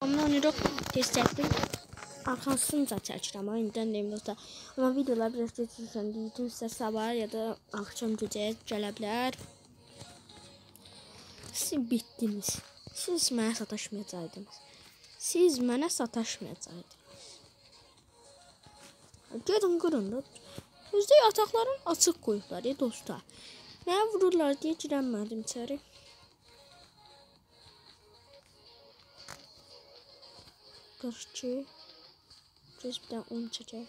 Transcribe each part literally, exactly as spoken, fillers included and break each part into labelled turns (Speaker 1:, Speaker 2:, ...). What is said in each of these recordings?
Speaker 1: Amma onu çox tez çəkdim. Arxasınca çəkirəm, indi deyim dostlar. Amma videolar biraz keçirsən, deyəcəm sizə sabah ya da axşam gecəyə gələ bilər. Siz bitdiniz. Siz mənə sataşmayacaqdınız. Siz mənə sataşmayacaqdınız. Gedin qırın da. Özdə yataqların açıq qoyublar ya dostlar. Mənə vururlar deyə girənmədim içəri. qırx iki. Göz bir dənə onu çəkək.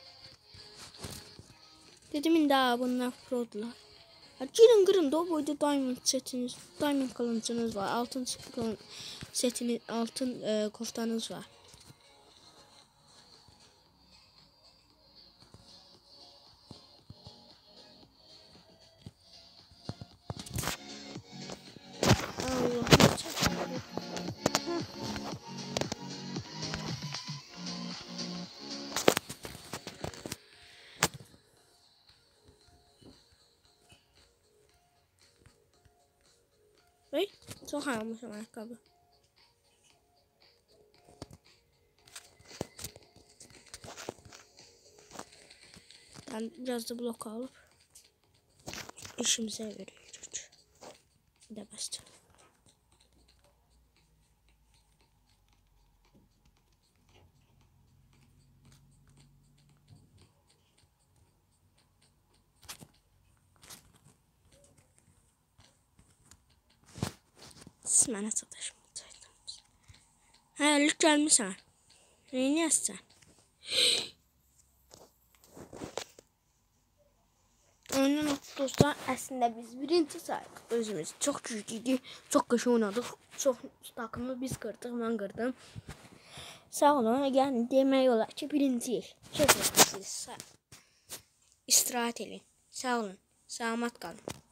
Speaker 1: Dedim indi bunlar prodular. Girin qırın da o boyda diamond setiniz, diamond kılıncınız var, altın setiniz, altın e, koftanız var. Allah çəkir. Hey, çok almışım ayakkabı. Ben biraz da blok alıp işimize veriyoruz. Bir de bastı. Siz mənə sataşmayacaksınız. Hə, ilk gəlmişsən. Neyini yazsan? Oyunun dostlar, əslində biz birinci sayıq. Özümüz çox güclüydük, çox qəşəng oynadık. Çox takımı biz qırdıq, mən qırdım. Sağ olun, yəni demək olar ki, birinciyik. Çox istirahat edin. Sağ olun, salamat qalın.